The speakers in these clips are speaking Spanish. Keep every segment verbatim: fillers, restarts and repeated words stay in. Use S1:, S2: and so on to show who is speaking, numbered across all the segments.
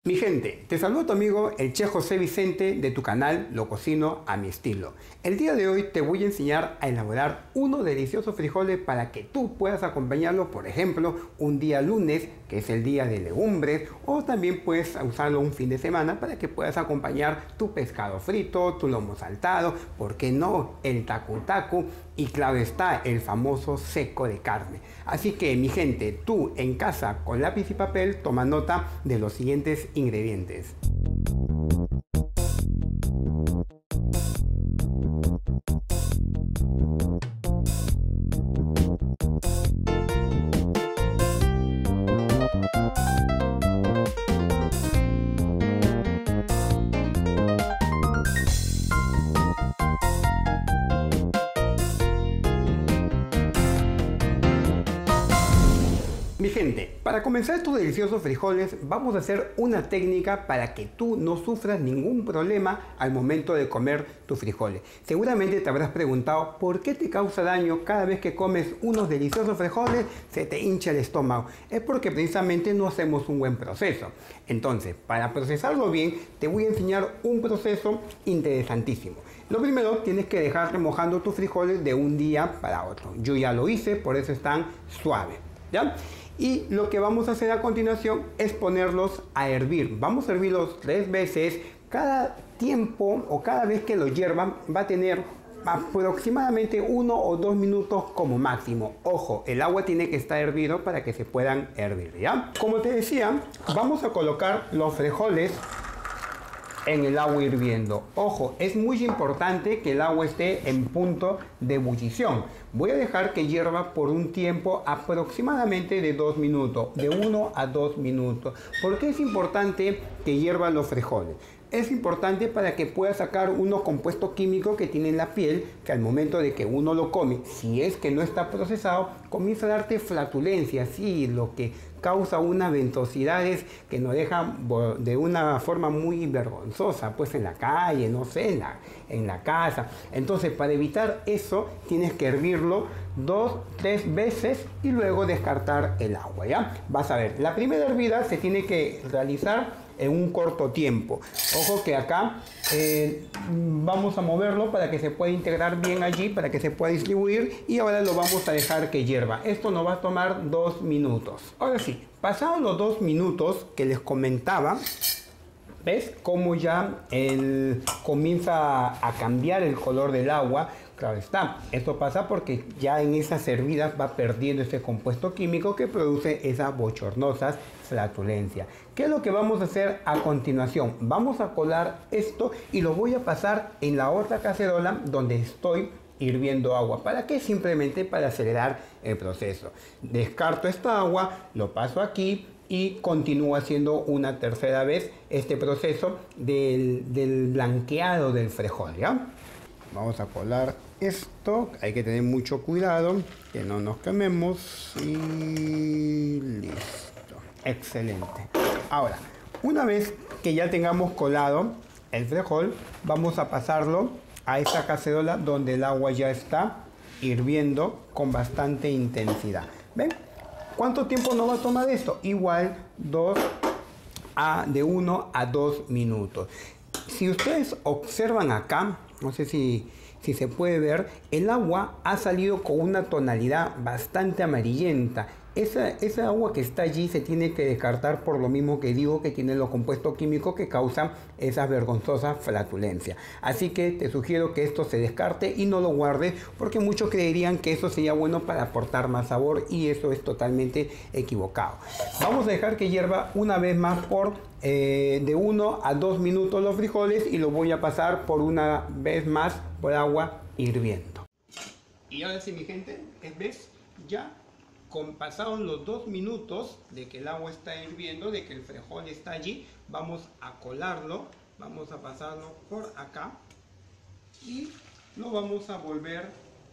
S1: Mi gente, te saludo tu amigo el chef José Vicente de tu canal Lo Cocino a mi Estilo. El día de hoy te voy a enseñar a elaborar unos deliciosos frijoles para que tú puedas acompañarlo, por ejemplo, un día lunes, que es el día de legumbres, o también puedes usarlo un fin de semana para que puedas acompañar tu pescado frito, tu lomo saltado, ¿por qué no? El tacu tacu y claro está, el famoso seco de carne. Así que mi gente, tú en casa con lápiz y papel toma nota de los siguientes ingredientes. Mi gente, para comenzar estos deliciosos frijoles vamos a hacer una técnica para que tú no sufras ningún problema al momento de comer tus frijoles. Seguramente te habrás preguntado por qué te causa daño cada vez que comes unos deliciosos frijoles, se te hincha el estómago. Es porque precisamente no hacemos un buen proceso. Entonces, para procesarlo bien, te voy a enseñar un proceso interesantísimo. Lo primero, tienes que dejar remojando tus frijoles de un día para otro. Yo ya lo hice, por eso están suaves, ¿ya? Y lo que vamos a hacer a continuación es ponerlos a hervir. Vamos a hervirlos tres veces. Cada tiempo o cada vez que lo hiervan va a tener aproximadamente uno o dos minutos como máximo. Ojo, el agua tiene que estar hervido para que se puedan hervir, ¿ya? Como te decía, vamos a colocar los frijoles en el agua hirviendo. Ojo, es muy importante que el agua esté en punto de ebullición. Voy a dejar que hierva por un tiempo aproximadamente de dos minutos, de uno a dos minutos. ¿Por qué es importante que hiervan los frijoles? Es importante para que pueda sacar unos compuestos químicos que tiene en la piel, que al momento de que uno lo come, si es que no está procesado, comienza a darte flatulencia, sí, lo que causa unas ventosidades que nos dejan de una forma muy vergonzosa, pues en la calle, no sé, en la, en la casa. Entonces, para evitar eso, tienes que hervirlo dos, tres veces y luego descartar el agua, ¿ya? Vas a ver, la primera hervida se tiene que realizar en un corto tiempo. Ojo que acá eh, vamos a moverlo para que se pueda integrar bien allí, para que se pueda distribuir, y ahora lo vamos a dejar que hierva. Esto nos va a tomar dos minutos. Ahora sí, pasados los dos minutos que les comentaba, ¿ves cómo ya el, comienza a cambiar el color del agua? Claro está, esto pasa porque ya en esas hervidas va perdiendo ese compuesto químico que produce esas bochornosas flatulencias. ¿Qué es lo que vamos a hacer a continuación? Vamos a colar esto y lo voy a pasar en la otra cacerola donde estoy hirviendo agua. ¿Para qué? Simplemente para acelerar el proceso. Descarto esta agua, lo paso aquí y continúo haciendo una tercera vez este proceso del, del blanqueado del frijol, ¿ya? Vamos a colar esto, hay que tener mucho cuidado que no nos quememos y listo, excelente. Ahora, una vez que ya tengamos colado el frijol, vamos a pasarlo a esta cacerola donde el agua ya está hirviendo con bastante intensidad. ¿Ven? ¿Cuánto tiempo nos va a tomar esto? Igual dos a, de uno a dos minutos. Si ustedes observan acá, no sé si, si se puede ver, el agua ha salido con una tonalidad bastante amarillenta. Esa, esa agua que está allí se tiene que descartar por lo mismo que digo que tiene los compuestos químicos que causan esas vergonzosas flatulencias. Así que te sugiero que esto se descarte y no lo guardes porque muchos creerían que eso sería bueno para aportar más sabor y eso es totalmente equivocado. Vamos a dejar que hierva una vez más por eh, de uno a dos minutos los frijoles y lo voy a pasar por una vez más por agua hirviendo. Y ahora sí, mi gente, ¿ves? Ya con pasados los dos minutos de que el agua está hirviendo, de que el frijol está allí, vamos a colarlo, vamos a pasarlo por acá y lo vamos a volver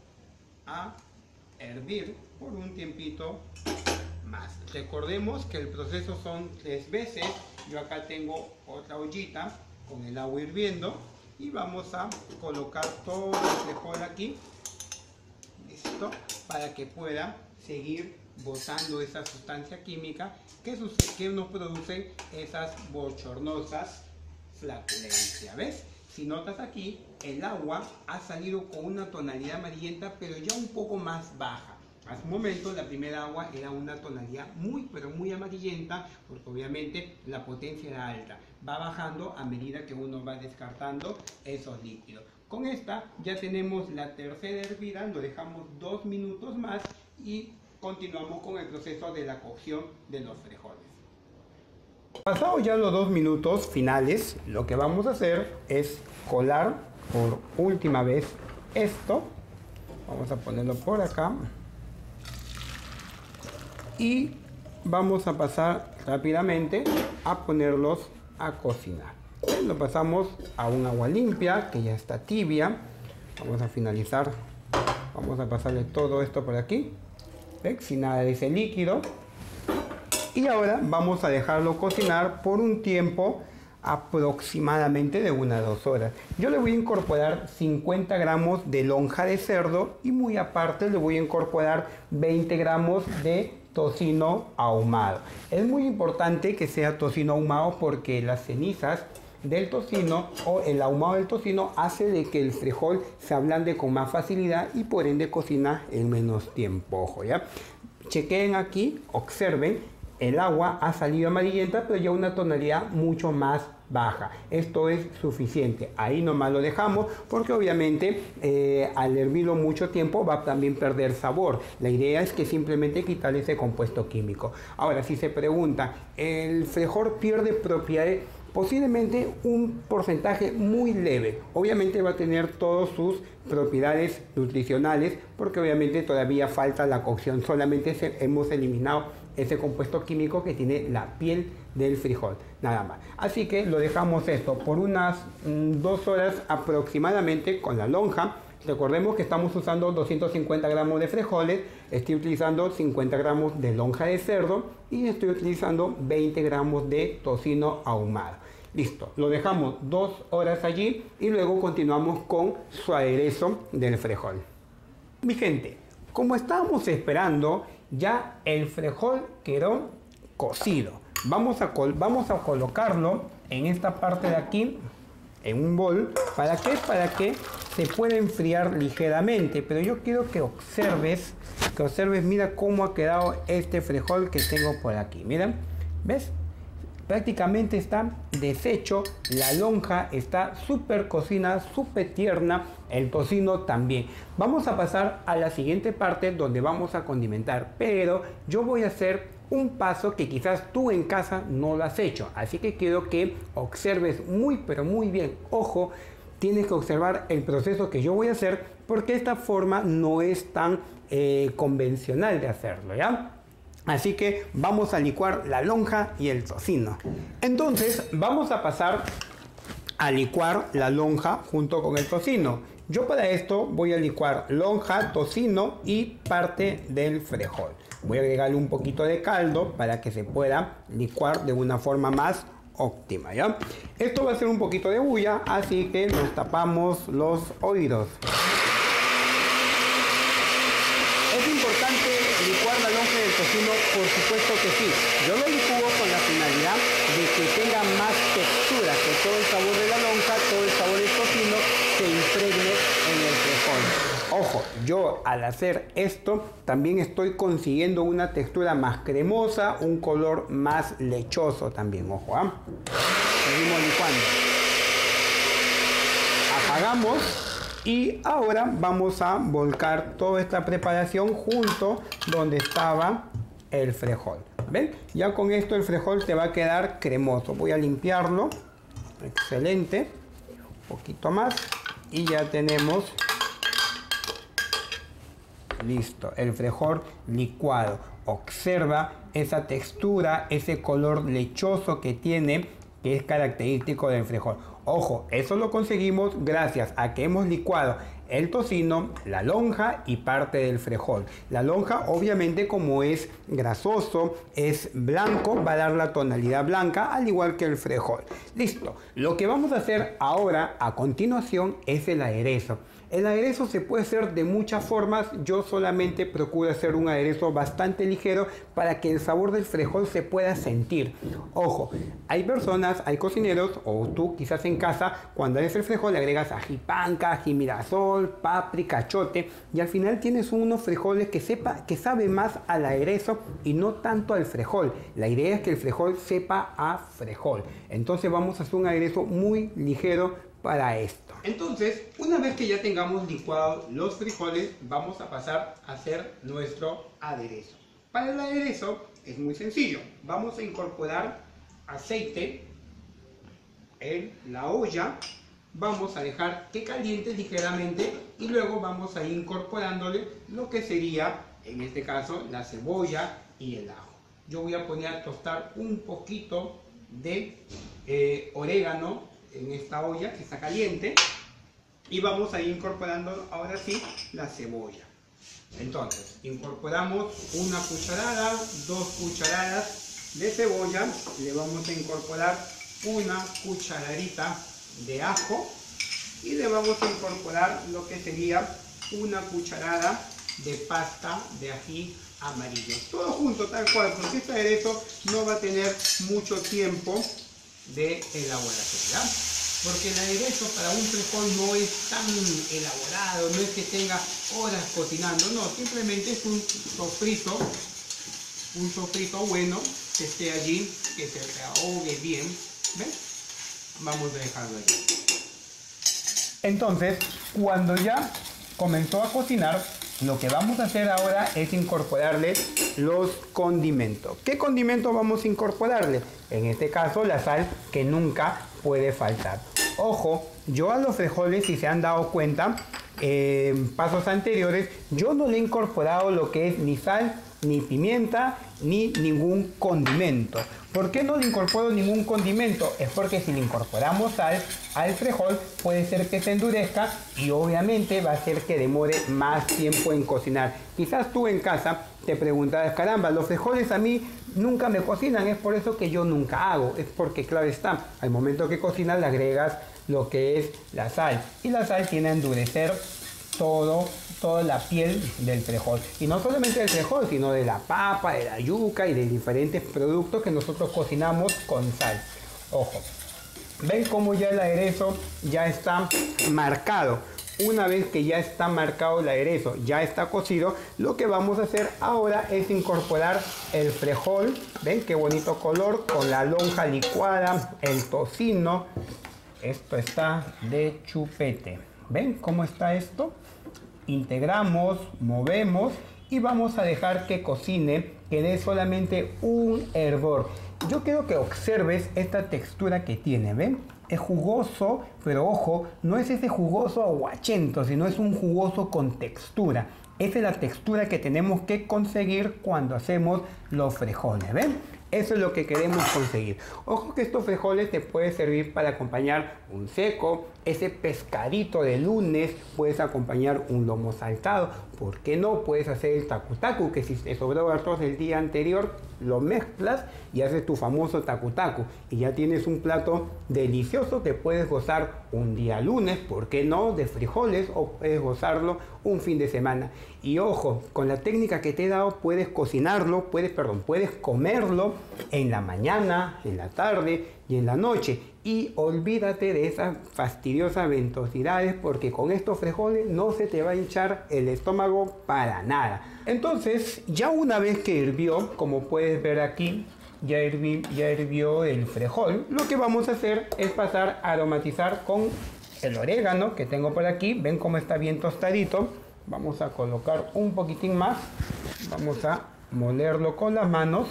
S1: a hervir por un tiempito más. Recordemos que el proceso son tres veces. Yo acá tengo otra ollita con el agua hirviendo y vamos a colocar todo el frijol aquí, listo, para que pueda seguir botando esa sustancia química que, sucede, que nos producen esas bochornosas flatulencias. ¿Ves? Si notas aquí, el agua ha salido con una tonalidad amarillenta, pero ya un poco más baja. Hace un momento la primera agua era una tonalidad muy pero muy amarillenta, porque obviamente la potencia era alta. Va bajando a medida que uno va descartando esos líquidos. Con esta ya tenemos la tercera hervida, lo dejamos dos minutos más y continuamos con el proceso de la cocción de los frijoles. Pasados ya los dos minutos finales, lo que vamos a hacer es colar por última vez esto. Vamos a ponerlo por acá. Y vamos a pasar rápidamente a ponerlos a cocinar. Lo pasamos a un agua limpia que ya está tibia. Vamos a finalizar. Vamos a pasarle todo esto por aquí. ¿Ven? Sin nada de ese líquido. Y ahora vamos a dejarlo cocinar por un tiempo aproximadamente de una a dos horas. Yo le voy a incorporar cincuenta gramos de lonja de cerdo y muy aparte le voy a incorporar veinte gramos de tocino ahumado. Es muy importante que sea tocino ahumado porque las cenizas del tocino o el ahumado del tocino hace de que el frijol se ablande con más facilidad y por ende cocina en menos tiempo. Ojo, ¿ya? Chequeen aquí, observen, el agua ha salido amarillenta, pero ya una tonalidad mucho más baja. Esto es suficiente. Ahí nomás lo dejamos porque obviamente eh, al hervirlo mucho tiempo va a también perder sabor. La idea es que simplemente quitarle ese compuesto químico. Ahora, si se pregunta, ¿el frijol pierde propiedades? Posiblemente un porcentaje muy leve. Obviamente va a tener todas sus propiedades nutricionales porque obviamente todavía falta la cocción. Solamente se, hemos eliminado ese compuesto químico que tiene la piel del frijol, nada más. Así que lo dejamos esto por unas mmm, dos horas aproximadamente con la lonja. Recordemos que estamos usando doscientos cincuenta gramos de frijoles, estoy utilizando cincuenta gramos de lonja de cerdo y estoy utilizando veinte gramos de tocino ahumado. Listo, lo dejamos dos horas allí y luego continuamos con su aderezo del frijol. Mi gente, como estábamos esperando, ya el frijol quedó cocido. Vamos a, col vamos a colocarlo en esta parte de aquí, en un bol. ¿Para qué? Para que se pueda enfriar ligeramente. Pero yo quiero que observes, que observes, mira cómo ha quedado este frijol que tengo por aquí. Miren, ¿ves? Prácticamente está deshecho, la lonja está súper cocinada, súper tierna, el tocino también. Vamos a pasar a la siguiente parte donde vamos a condimentar, pero yo voy a hacer un paso que quizás tú en casa no lo has hecho, así que quiero que observes muy pero muy bien. Ojo, tienes que observar el proceso que yo voy a hacer porque esta forma no es tan eh, convencional de hacerlo, ¿ya? Así que vamos a licuar la lonja y el tocino. Entonces vamos a pasar a licuar la lonja junto con el tocino. Yo para esto voy a licuar lonja, tocino y parte del frijol. Voy a agregarle un poquito de caldo para que se pueda licuar de una forma más óptima, ¿ya? Esto va a ser un poquito de bulla, así que nos tapamos los oídos. ¿Es importante licuar la lonja del tocino? Por supuesto que sí. Yo lo licúo con la finalidad de que tenga más textura, que todo el sabor de la lonja, todo el sabor del tocino se impregne en el frijol. Ojo, yo al hacer esto también estoy consiguiendo una textura más cremosa, un color más lechoso también, ojo, ¿ah? Seguimos licuando. Apagamos. Y ahora vamos a volcar toda esta preparación junto donde estaba el frijol. ¿Ven? Ya con esto el frijol te va a quedar cremoso. Voy a limpiarlo. Excelente. Un poquito más. Y ya tenemos listo el frijol licuado. Observa esa textura, ese color lechoso que tiene, que es característico del frijol. Ojo, eso lo conseguimos gracias a que hemos licuado el tocino, la lonja y parte del frijol. La lonja, obviamente, como es grasoso, es blanco, va a dar la tonalidad blanca, al igual que el frijol. Listo. Lo que vamos a hacer ahora, a continuación, es el aderezo. El aderezo se puede hacer de muchas formas. Yo solamente procuro hacer un aderezo bastante ligero para que el sabor del frijol se pueda sentir. Ojo, hay personas, hay cocineros, o tú quizás en casa, cuando haces el frijol le agregas ají panca, ají mirasol, páprica, achiote, y al final tienes unos frijoles que sepa, que sabe más al aderezo y no tanto al frijol. La idea es que el frijol sepa a frijol. Entonces vamos a hacer un aderezo muy ligero para esto. Entonces, una vez que ya tengamos licuados los frijoles, vamos a pasar a hacer nuestro aderezo. Para el aderezo es muy sencillo. Vamos a incorporar aceite en la olla. Vamos a dejar que caliente ligeramente y luego vamos a ir incorporándole lo que sería, en este caso, la cebolla y el ajo. Yo voy a poner a tostar un poquito de eh, orégano en esta olla que está caliente y vamos a ir incorporando ahora sí la cebolla. Entonces incorporamos una cucharada, dos cucharadas de cebolla, le vamos a incorporar una cucharadita de ajo y le vamos a incorporar lo que sería una cucharada de pasta de ají amarillo, todo junto tal cual, porque este aderezo no va a tener mucho tiempo de elaboración, ¿ya? Porque el aderezo para un frijol no es tan elaborado, no es que tenga horas cocinando, no, simplemente es un sofrito, un sofrito bueno, que esté allí, que se ahogue bien, ¿ven? Vamos a dejarlo allí. Entonces, cuando ya comenzó a cocinar, lo que vamos a hacer ahora es incorporarle los condimentos. ¿Qué condimentos vamos a incorporarle? En este caso, la sal, que nunca puede faltar. Ojo, yo a los frijoles, si se han dado cuenta, eh, en pasos anteriores, yo no le he incorporado lo que es ni sal, ni pimienta, ni ningún condimento. ¿Por qué no le incorporo ningún condimento? Es porque si le incorporamos sal al frijol puede ser que se endurezca y obviamente va a hacer que demore más tiempo en cocinar. Quizás tú en casa te preguntarás, caramba, los frijoles a mí nunca me cocinan, es por eso que yo nunca hago. Es porque, claro está, al momento que cocinas le agregas lo que es la sal y la sal tiene a endurecer todo toda la piel del frijol, y no solamente del frijol, sino de la papa, de la yuca y de diferentes productos que nosotros cocinamos con sal. Ojo, ven cómo ya el aderezo ya está marcado. Una vez que ya está marcado el aderezo, ya está cocido, lo que vamos a hacer ahora es incorporar el frijol. Ven qué bonito color, con la lonja licuada, el tocino. Esto está de chupete. ¿Ven cómo está esto? Integramos, movemos y vamos a dejar que cocine, que dé solamente un hervor. Yo quiero que observes esta textura que tiene, ¿ven? Es jugoso, pero ojo, no es ese jugoso aguachento, sino es un jugoso con textura. Esa es la textura que tenemos que conseguir cuando hacemos los frijoles, ¿ven? Eso es lo que queremos conseguir. Ojo que estos frijoles te pueden servir para acompañar un seco, ese pescadito de lunes, puedes acompañar un lomo saltado. ¿Por qué no? Puedes hacer el tacu tacu, que si te sobró arroz del día anterior, lo mezclas y haces tu famoso tacu tacu. Y ya tienes un plato delicioso que puedes gozar un día lunes, ¿por qué no? De frijoles, o puedes gozarlo un fin de semana. Y ojo, con la técnica que te he dado puedes cocinarlo, puedes, perdón, puedes comerlo en la mañana, en la tarde y en la noche. Y olvídate de esas fastidiosas ventosidades, porque con estos frijoles no se te va a hinchar el estómago para nada. Entonces, ya una vez que hirvió, como puedes ver aquí, ya, hirvi, ya hirvió el frijol, lo que vamos a hacer es pasar a aromatizar con el orégano que tengo por aquí. Ven cómo está bien tostadito. Vamos a colocar un poquitín más. Vamos a molerlo con las manos.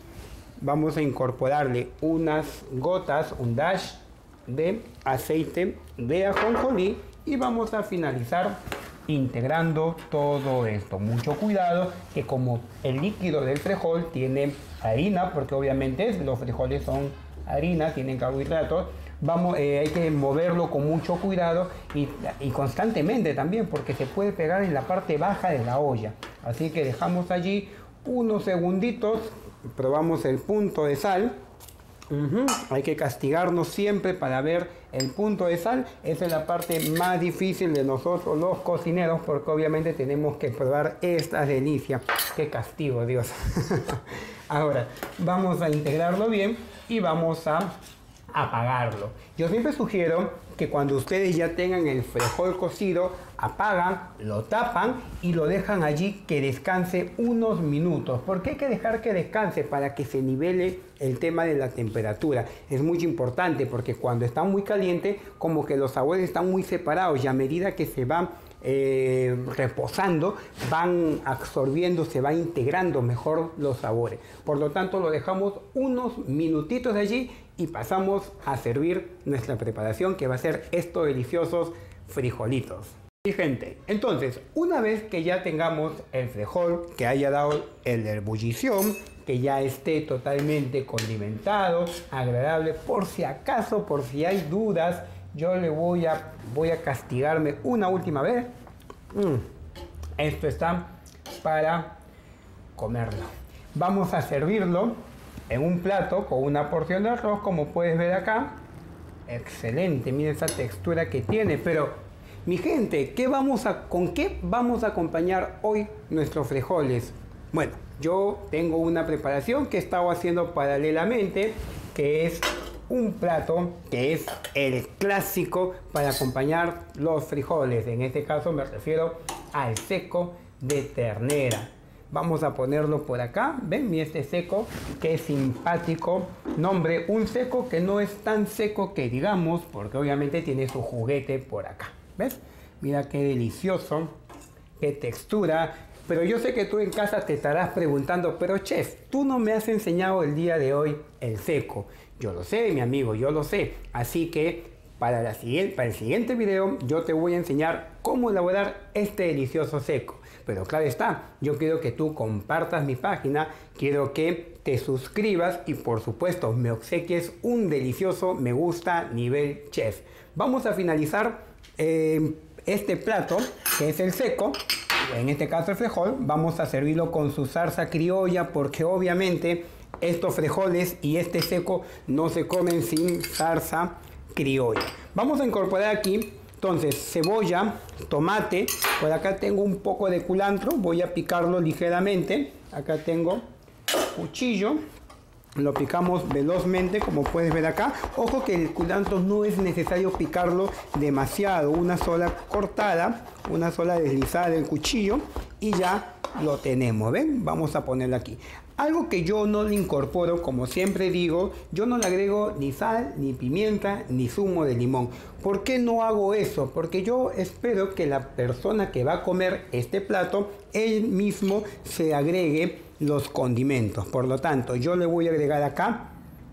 S1: Vamos a incorporarle unas gotas, un dash de aceite de ajonjolí y vamos a finalizar integrando todo esto. Mucho cuidado, que como el líquido del frijol tiene harina, porque obviamente los frijoles son harina, tienen carbohidratos. Vamos, eh, hay que moverlo con mucho cuidado y, y constantemente también, porque se puede pegar en la parte baja de la olla. Así que dejamos allí unos segunditos, probamos el punto de sal. Uh-huh. Hay que castigarnos siempre para ver el punto de sal. Esa es la parte más difícil de nosotros los cocineros, porque obviamente tenemos que probar esta delicia. Qué castigo, Dios. Ahora vamos a integrarlo bien y vamos a apagarlo. Yo siempre sugiero que cuando ustedes ya tengan el frijol cocido, apagan, lo tapan y lo dejan allí que descanse unos minutos. ¿Por qué hay que dejar que descanse? Para que se nivele el tema de la temperatura. Es muy importante porque cuando está muy caliente, como que los sabores están muy separados, y a medida que se van eh, reposando, van absorbiendo, se van integrando mejor los sabores. Por lo tanto, lo dejamos unos minutitos allí y pasamos a servir nuestra preparación, que va a ser estos deliciosos frijolitos. Y gente, entonces, una vez que ya tengamos el frijol, que haya dado el ebullición, que ya esté totalmente condimentado, agradable, por si acaso, por si hay dudas, yo le voy a, voy a castigarme una última vez. Mm. Esto está para comerlo. Vamos a servirlo en un plato con una porción de arroz, como puedes ver acá. Excelente, miren esa textura que tiene. Pero mi gente, ¿qué vamos a, ¿con qué vamos a acompañar hoy nuestros frijoles? Bueno, yo tengo una preparación que he estado haciendo paralelamente, que es un plato que es el clásico para acompañar los frijoles. En este caso me refiero al seco de ternera. Vamos a ponerlo por acá. Ven, mi este seco, que es simpático. Nombre, un seco que no es tan seco que digamos, porque obviamente tiene su juguete por acá. ¿Ves? Mira qué delicioso, qué textura. Pero yo sé que tú en casa te estarás preguntando, pero chef, tú no me has enseñado el día de hoy el seco. Yo lo sé, mi amigo, yo lo sé. Así que para, la siguiente, para el siguiente video yo te voy a enseñar cómo elaborar este delicioso seco. Pero claro está, yo quiero que tú compartas mi página, quiero que te suscribas y por supuesto me obsequies un delicioso me gusta nivel chef. Vamos a finalizar eh, este plato, que es el seco, en este caso el frijol. Vamos a servirlo con su salsa criolla, porque obviamente estos frijoles y este seco no se comen sin salsa criolla. Vamos a incorporar aquí entonces cebolla, tomate. Por acá tengo un poco de culantro, voy a picarlo ligeramente. Acá tengo cuchillo, lo picamos velozmente, como puedes ver acá. Ojo que el culantro no es necesario picarlo demasiado, una sola cortada, una sola deslizada del cuchillo y ya lo tenemos. ¿Ven? Vamos a ponerlo aquí. Algo que yo no le incorporo, como siempre digo, yo no le agrego ni sal, ni pimienta, ni zumo de limón. ¿Por qué no hago eso? Porque yo espero que la persona que va a comer este plato, él mismo se agregue los condimentos. Por lo tanto, yo le voy a agregar acá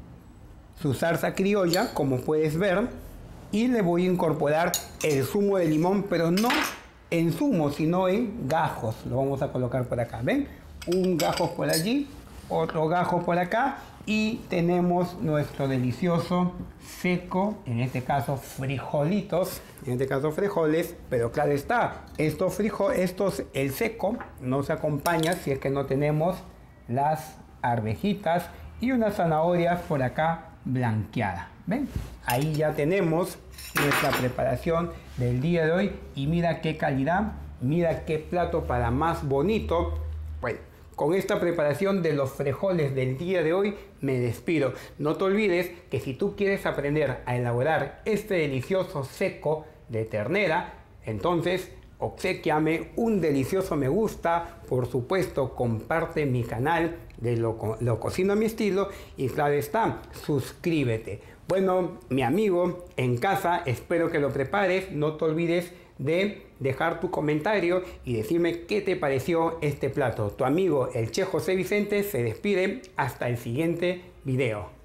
S1: su salsa criolla, como puedes ver, y le voy a incorporar el zumo de limón, pero no en zumo, sino en gajos. Lo vamos a colocar por acá, ¿ven? Un gajo por allí, otro gajo por acá, y tenemos nuestro delicioso seco, en este caso frijolitos, en este caso frijoles. Pero claro está, estos frijoles, estos, el seco no se acompaña si es que no tenemos las arvejitas y unas zanahorias por acá blanqueadas. ¿Ven? Ahí ya tenemos nuestra preparación del día de hoy, y mira qué calidad, mira qué plato para más bonito. Bueno, con esta preparación de los frijoles del día de hoy me despido. No te olvides que si tú quieres aprender a elaborar este delicioso seco de ternera, entonces obséquiame un delicioso me gusta. Por supuesto, comparte mi canal de lo, lo cocino a mi estilo, y claro está, suscríbete. Bueno, mi amigo en casa, espero que lo prepares. No te olvides de dejar tu comentario y decirme qué te pareció este plato. Tu amigo el chef José Vicente se despide hasta el siguiente video.